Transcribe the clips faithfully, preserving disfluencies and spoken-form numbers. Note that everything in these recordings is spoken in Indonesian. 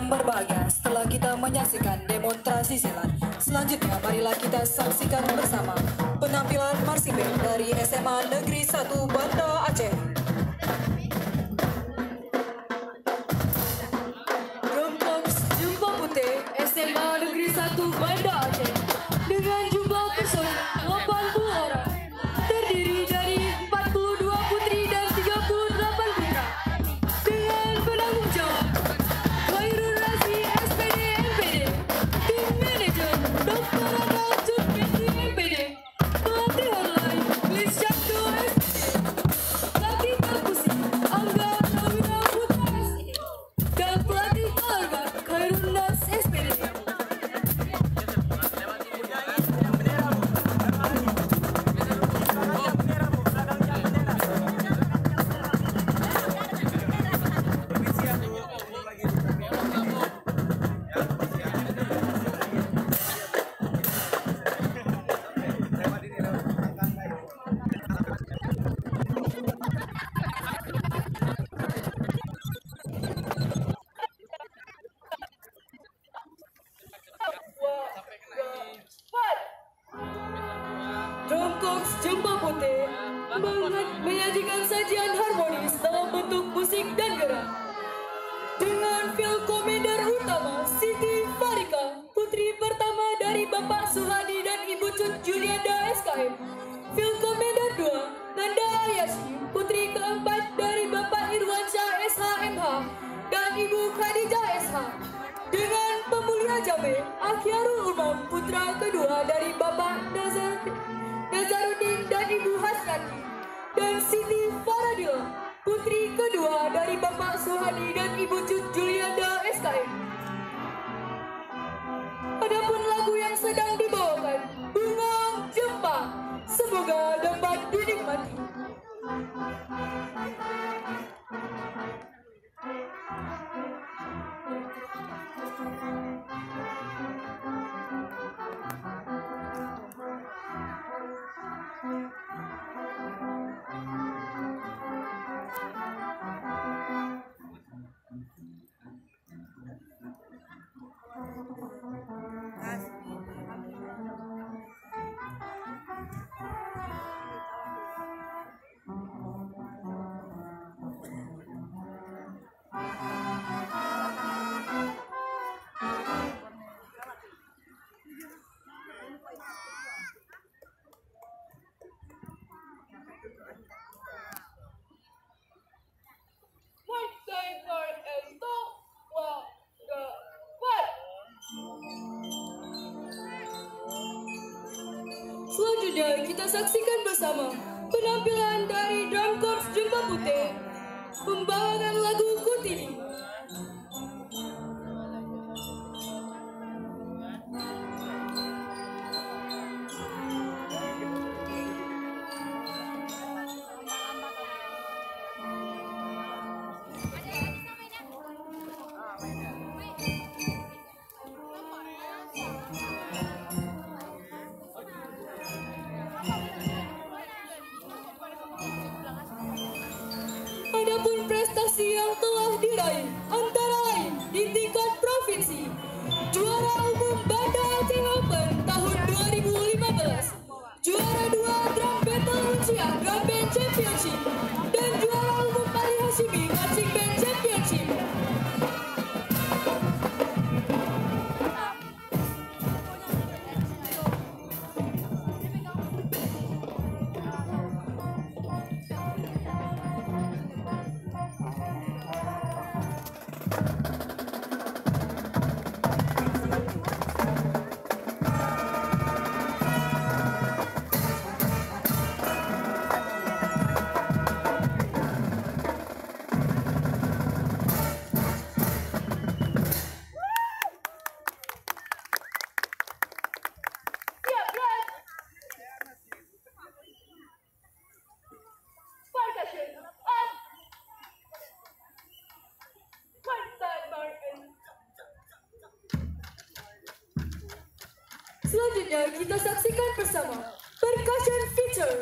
yang berbahagia, setelah kita menyaksikan demonstrasi silat, selanjutnya marilah kita saksikan bersama penampilan marching band dari S M A Negeri satu Banda Aceh. Drum Corps Jumbo Putih S M A Negeri satu Banda Aceh dengan jumlah personil delapan puluh orang, terdiri dari empat puluh dua putri dan tiga puluh delapan putra, dengan penanggung jawab Khairul Razi S P D M P D, tim manajer Doktor Adal Jutmedi M P D, pelatih online Liz Syakdo S P D, pelatih perkusi Angga Prawira Putra S I, dan pelatih olahraga Khairul Nas S P D. Drum Corps Jumbo Putih menyajikan sajian harmonis dalam bentuk musik dan gerak dengan field commander utama Siti Farika, putri pertama dari Bapak Suhadi dan Ibu Cut Julianda S K M, field commander dua Nanda Ayashi, putri keempat dari Bapak Irwansyah S H M H dan Ibu Khadijah S H, dengan pemulia Jabe Akhyarul Umam, putra kedua dari Bapak Nazar Nazaruddin dan Ibu Hasnati, dan Siti Faradila, putri kedua dari Bapak Suhadi dan Ibu Cut Julianda S K M. Adapun lagu yang sedang dibawakan, Bunga Jempa, semoga dapat dinikmati. Selanjutnya kita saksikan bersama penampilan dari Drum Corps Jumbo Putih membawakan lagu Kutini. Adapun prestasi yang telah diraih antara lain di tingkat provinsi, juara umum Banda Aceh Open tahun dua ribu lima belas, juara dua Drum Battle Uncia Drum Band Championship, dan juara umum Ali Hashimi Marching Band Championship. Selanjutnya kita saksikan bersama percussion feature.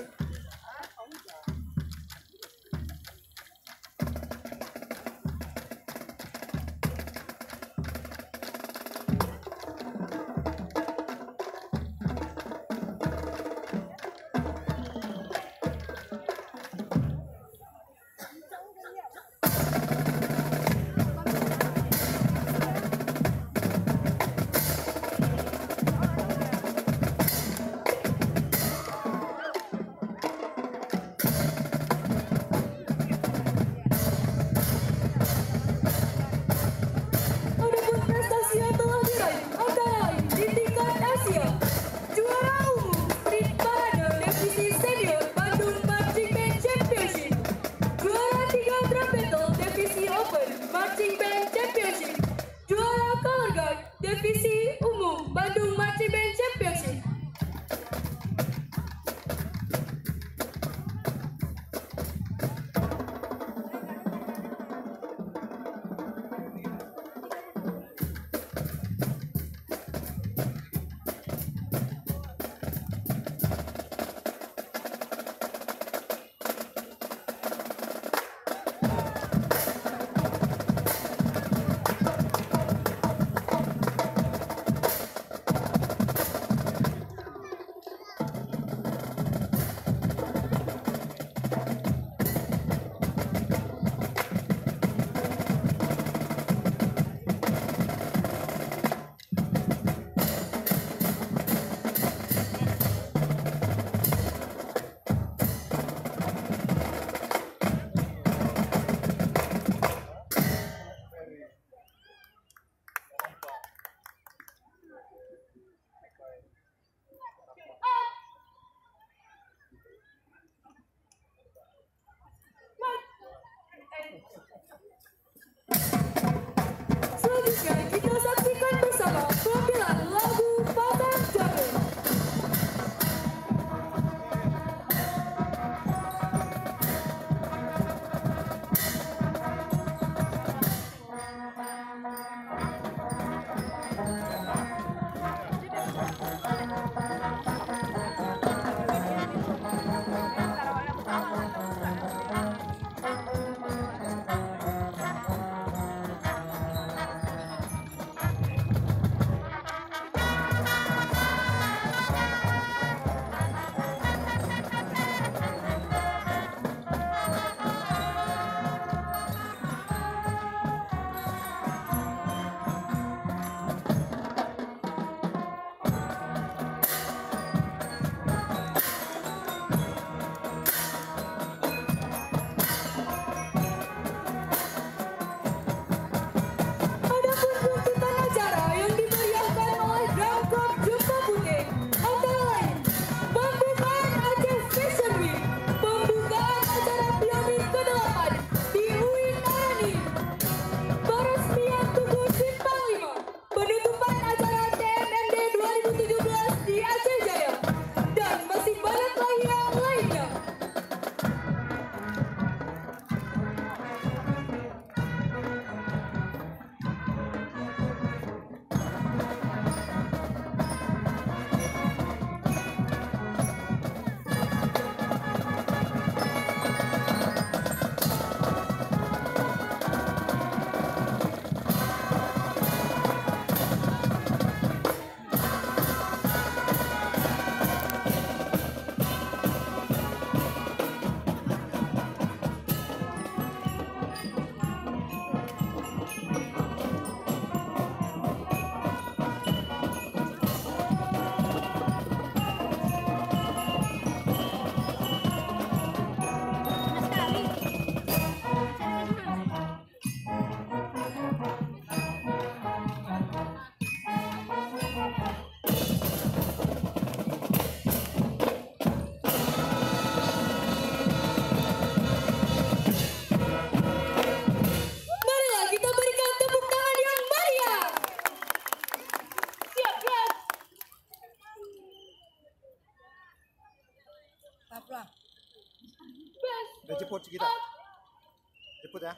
jemput kita. Jemput ya.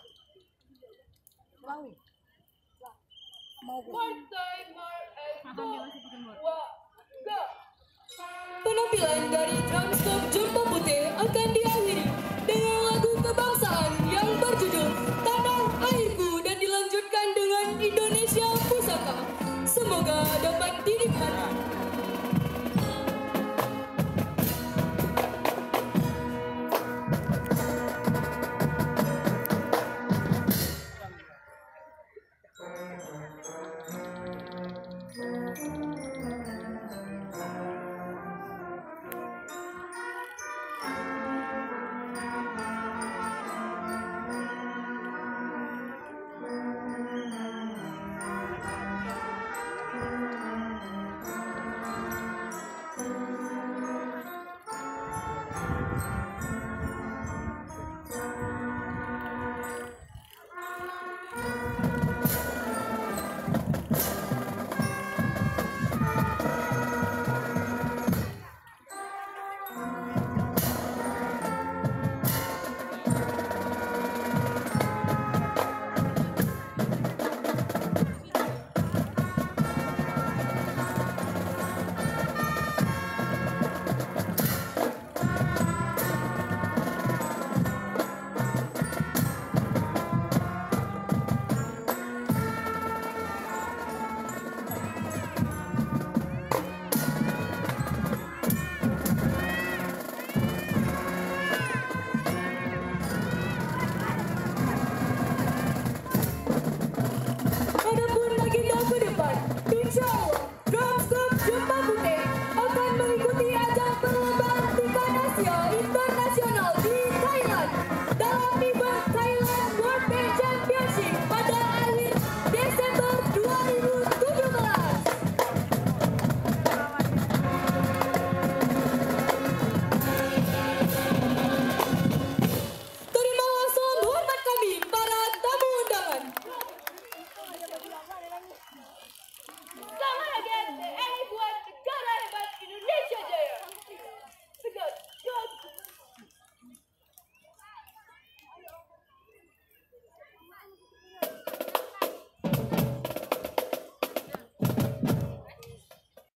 Penampilan dari Drumstop Jumbo